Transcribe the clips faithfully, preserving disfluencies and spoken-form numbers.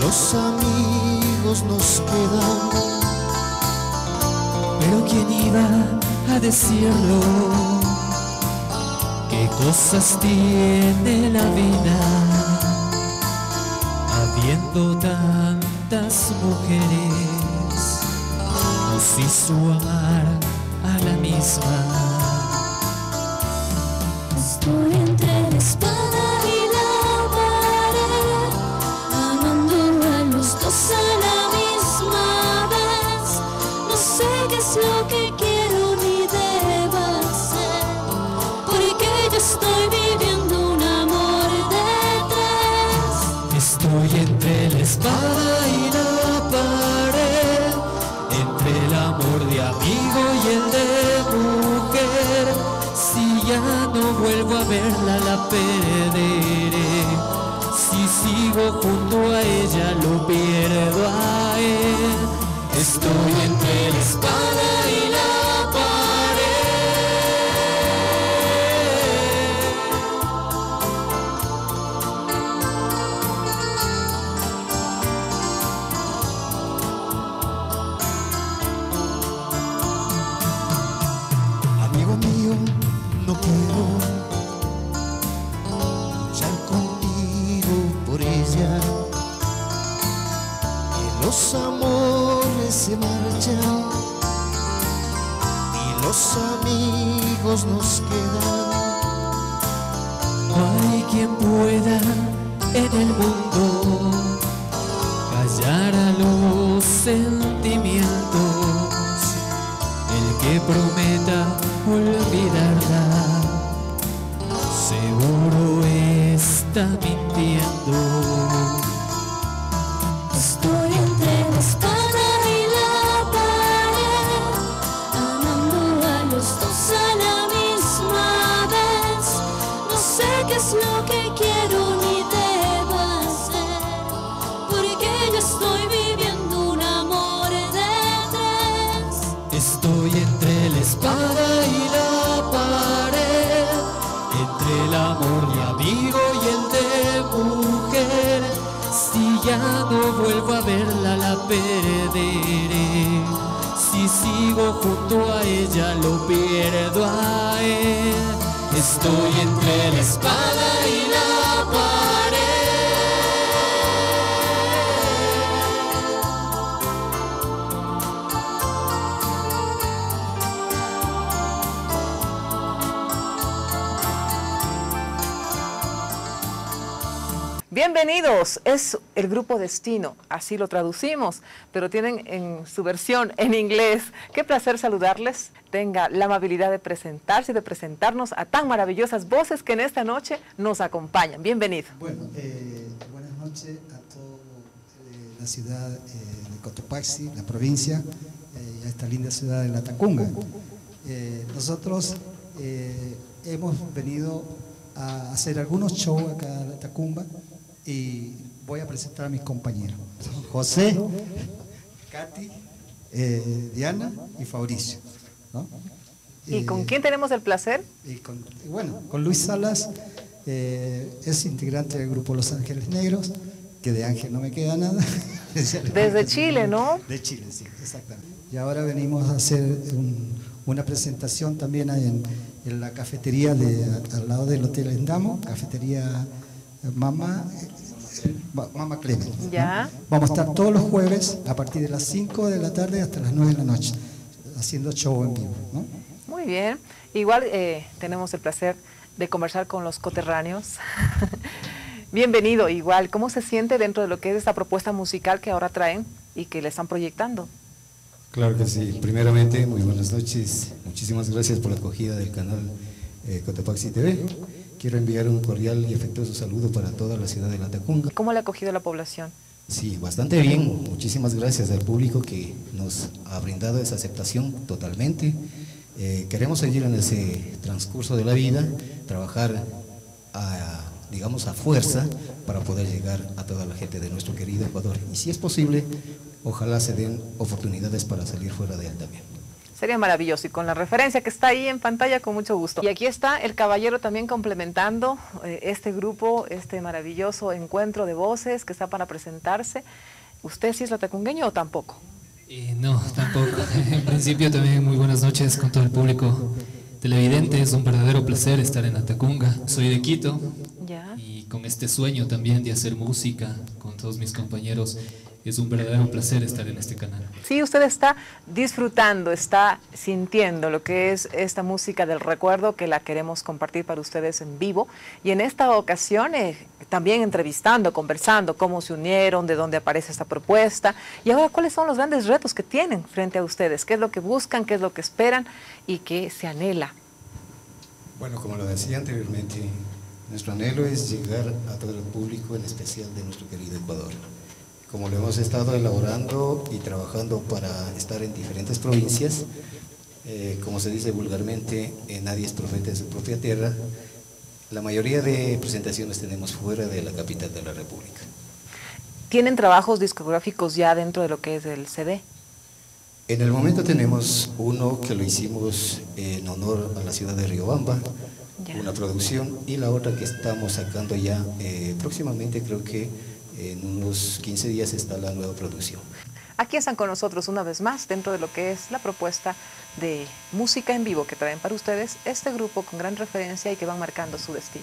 los amigos nos quedan, pero ¿quién iba a decirlo? ¿Qué cosas tiene la vida? Habiendo tantas mujeres, nos hizo amar a la misma. Estoy entre la espada y la pared, amando a los dos a la misma vez. No sé qué es lo que quiero ni debo hacer, porque yo estoy viviendo un amor de tres. Estoy entre la espada y la pared, entre el amor de amigo y el de mujer. Si ya no vuelvo a verla, la perderé. Si sigo junto a ella, lo pierdo a él. Estoy entre la espada y la pared. amigo mío, no quiero luchar contigo por ella, que los amores se marchan y los amigos nos quedan. No hay quien pueda en el mundo callar a los sentimientos. El que prometa olvidarla, seguro está mintiendo. Estoy entre la espada y la pared, amando a los dos a la misma vez. No sé qué es lo que quiero ni debo hacer, porque yo estoy viviendo un amor de tres. Estoy entre la espada y la pared, entre el amor de amigo y el de mujer. Si ya no vuelvo a verla, la perderé. Si sigo junto a ella, lo pierdo a él. Estoy entre la espada y la pared. Bienvenidos, es el grupo Destino, así lo traducimos, pero tienen en su versión en inglés. Qué placer saludarles, tenga la amabilidad de presentarse y de presentarnos a tan maravillosas voces que en esta noche nos acompañan. Bienvenido. Bueno, eh, buenas noches a toda eh, la ciudad eh, de Cotopaxi, la provincia, eh, y a esta linda ciudad de La Tacunga. Eh, nosotros eh, hemos venido a hacer algunos shows acá en La Tacunga, y voy a presentar a mis compañeros. José, Katy, eh, Diana y Fabricio, ¿no? ¿Y Eh, con quién tenemos el placer? Y con, y bueno, con Luis Salas, eh, es integrante del grupo Los Ángeles Negros, que de Ángel no me queda nada. Desde Chile, ¿no? De Chile, sí, exactamente. Y ahora venimos a hacer un, una presentación también en, en la cafetería de, al lado del Hotel Endamo, cafetería Mama, Mama Clemen, ¿no? Ya. Vamos a estar todos los jueves a partir de las cinco de la tarde hasta las nueve de la noche, haciendo show en vivo, ¿no? Muy bien. Igual eh, tenemos el placer de conversar con los coterráneos. Bienvenido, igual. ¿Cómo se siente dentro de lo que es esta propuesta musical que ahora traen y que le están proyectando? Claro que sí. Primeramente, muy buenas noches. Muchísimas gracias por la acogida del canal eh, Cotopaxi T V. Quiero enviar un cordial y afectuoso saludo para toda la ciudad de La Tacunga. ¿Cómo le ha acogido la población? Sí, bastante bien. Muchísimas gracias al público que nos ha brindado esa aceptación totalmente. Eh, queremos seguir en ese transcurso de la vida, trabajar a, digamos, a fuerza para poder llegar a toda la gente de nuestro querido Ecuador. Y si es posible, ojalá se den oportunidades para salir fuera de él también. Sería maravilloso y con la referencia que está ahí en pantalla con mucho gusto. Y aquí está el caballero también complementando eh, este grupo, este maravilloso encuentro de voces que está para presentarse. ¿Usted sí es latacungueño o tampoco? Eh, no, tampoco. En principio también muy buenas noches con todo el público televidente. Es un verdadero placer estar en Latacunga. Soy de Quito Ya. y con este sueño también de hacer música con todos mis compañeros. Es un verdadero placer estar en este canal. Sí, usted está disfrutando, está sintiendo lo que es esta música del recuerdo que la queremos compartir para ustedes en vivo. Y en esta ocasión eh, también entrevistando, conversando cómo se unieron, de dónde aparece esta propuesta. Y ahora, ¿cuáles son los grandes retos que tienen frente a ustedes? ¿Qué es lo que buscan, qué es lo que esperan y qué se anhela? Bueno, como lo decía anteriormente, nuestro anhelo es llegar a todo el público, en especial de nuestro querido Ecuador. Como lo hemos estado elaborando y trabajando para estar en diferentes provincias, eh, como se dice vulgarmente, eh, nadie es profeta de su propia tierra, la mayoría de presentaciones tenemos fuera de la capital de la República. ¿Tienen trabajos discográficos ya dentro de lo que es el C D? En el momento tenemos uno que lo hicimos en honor a la ciudad de Riobamba, Ya. una producción, y la otra que estamos sacando ya eh, próximamente, creo que en unos quince días está la nueva producción. Aquí están con nosotros una vez más dentro de lo que es la propuesta de música en vivo que traen para ustedes este grupo con gran referencia y que van marcando su destino.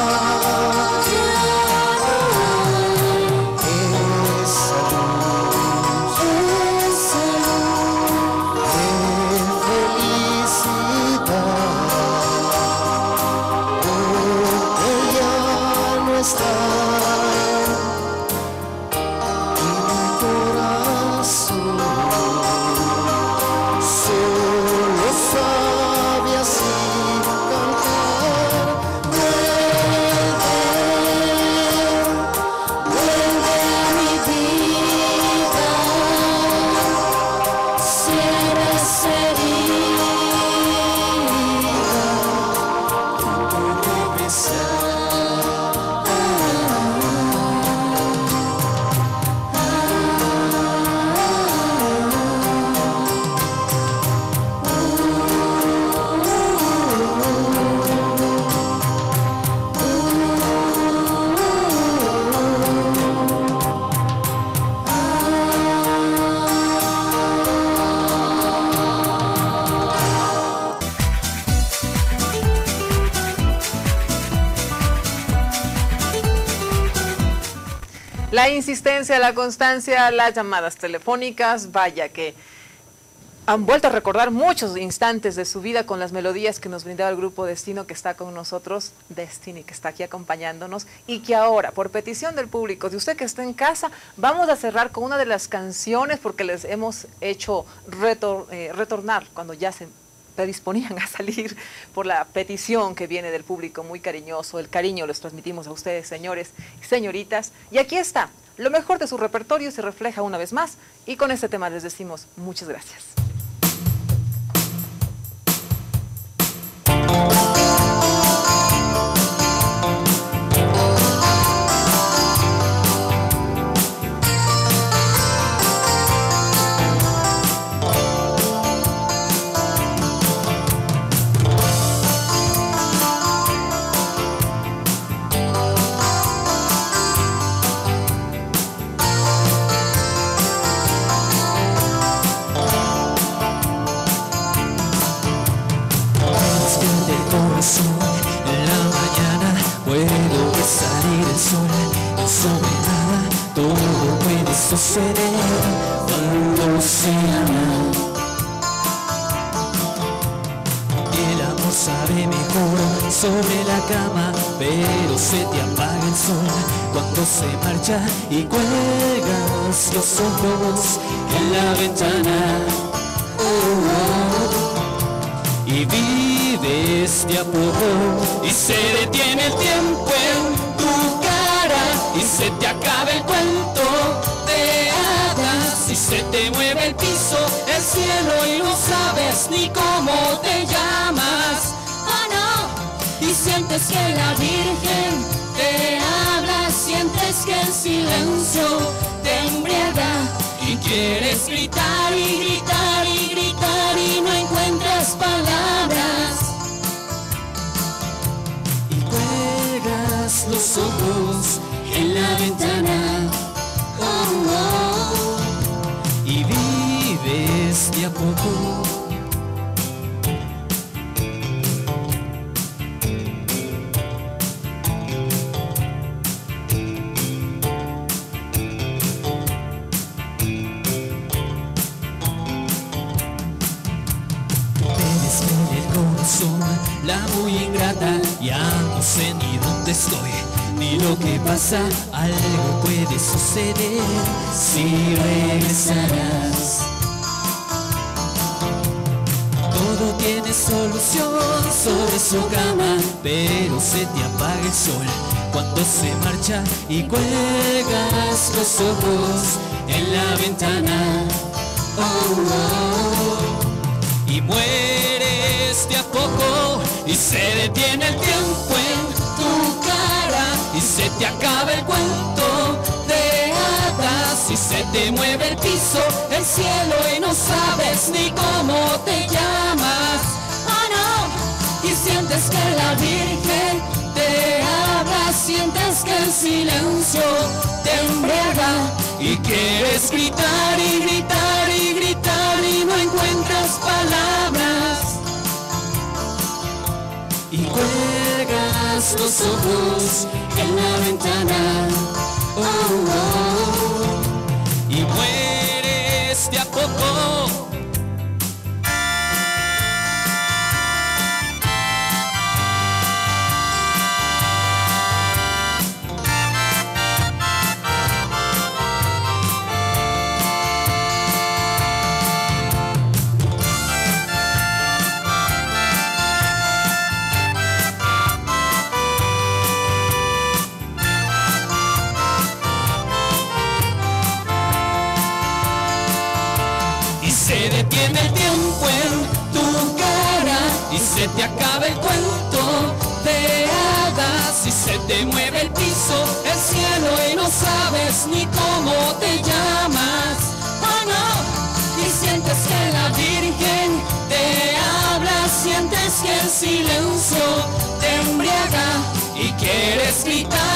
Esa luz La insistencia, la constancia, las llamadas telefónicas, vaya que han vuelto a recordar muchos instantes de su vida con las melodías que nos brindaba el grupo Destino, que está con nosotros, Destiny, que está aquí acompañándonos, y que ahora, por petición del público, de usted que está en casa, vamos a cerrar con una de las canciones, porque les hemos hecho retor eh, retornar cuando ya se predisponían a salir por la petición que viene del público, muy cariñoso. El cariño los transmitimos a ustedes, señores y señoritas, y aquí está, lo mejor de su repertorio se refleja una vez más, y con este tema les decimos muchas gracias. En la mañana puedo ver salir el sol, y sobre nada todo puede suceder cuando se ama. El amor sabe mejor sobre la cama, pero se te apaga el sol cuando se marcha y cuelgas los ojos en la ventana. Oh, oh. Y vives de a poco y se detiene el tiempo en tu cara y se te acaba el cuento de hadas y se te mueve el piso, el cielo y no sabes ni cómo te llamas. Oh no, y sientes que la Virgen te habla, sientes que el silencio te embriaga y quieres gritar y gritar y gritar y no encuentras palabras y cuelgas los ojos en la ventana. Oh, oh, y vives de a poco. La muy ingrata, ya no sé ni dónde estoy, ni lo que pasa, algo puede suceder si regresarás. Todo tiene solución sobre su cama, pero se te apaga el sol cuando se marcha y cuelgas los ojos en la ventana. Oh, oh, y mueres de a poco y se detiene el tiempo en tu cara y se te acaba el cuento de hadas y se te mueve el piso, el cielo y no sabes ni cómo te llamas. Oh no, y sientes que la Virgen te habla, sientes que el silencio te embriaga y quieres gritar y gritar y gritar y no encuentras palabras y cuelgas los ojos en la ventana. Oh, oh, y mueres de a poco. Se detiene el tiempo en tu cara y se te acaba el cuento de hadas y se te mueve el piso, el cielo y no sabes ni cómo te llamas. Oh no, y sientes que la Virgen te habla, sientes que el silencio te embriaga y quieres gritar